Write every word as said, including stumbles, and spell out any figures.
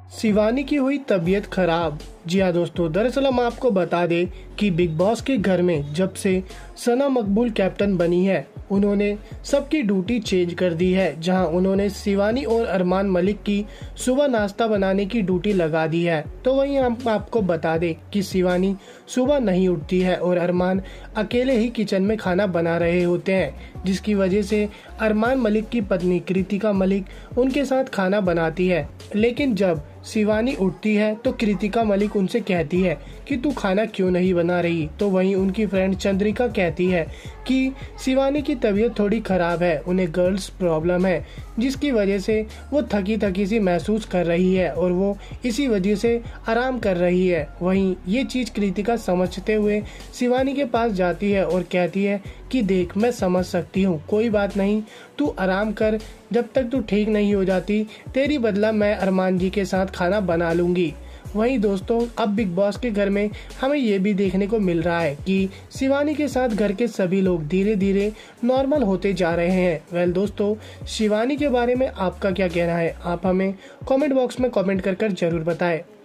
शिवानी की हुई तबीयत खराब। जी हाँ दोस्तों, दरअसल हम आपको बता दें कि बिग बॉस के घर में जब से सना मकबूल कैप्टन बनी है, उन्होंने सबकी ड्यूटी चेंज कर दी है। जहां उन्होंने शिवानी और अरमान मलिक की सुबह नाश्ता बनाने की ड्यूटी लगा दी है। तो वहीं हम आपको बता दें कि शिवानी सुबह नहीं उठती है और अरमान अकेले ही किचन में खाना बना रहे होते हैं, जिसकी वजह से अरमान मलिक की पत्नी कृतिका मलिक उनके साथ खाना बनाती है। लेकिन जब शिवानी उठती है तो कृतिका मलिक उनसे कहती है कि तू खाना क्यों नहीं बना रही। तो वहीं उनकी फ्रेंड चंद्रिका कहती है कि शिवानी की तबीयत थोड़ी खराब है, उन्हें गर्ल्स प्रॉब्लम है, जिसकी वजह से वो थकी थकी सी महसूस कर रही है और वो इसी वजह से आराम कर रही है। वहीं ये चीज कृतिका समझते हुए शिवानी के पास जाती है और कहती है कि देख, मैं समझ सकती हूँ, कोई बात नहीं, तू आराम कर, जब तक तू ठीक नहीं हो जाती तेरी बदला मैं अरमान जी के साथ खाना बना लूंगी। वहीं दोस्तों, अब बिग बॉस के घर में हमें ये भी देखने को मिल रहा है कि शिवानी के साथ घर के सभी लोग धीरे धीरे नॉर्मल होते जा रहे हैं। वेल दोस्तों, शिवानी के बारे में आपका क्या कहना है, आप हमें कमेंट बॉक्स में कमेंट कर कर जरूर बताएं।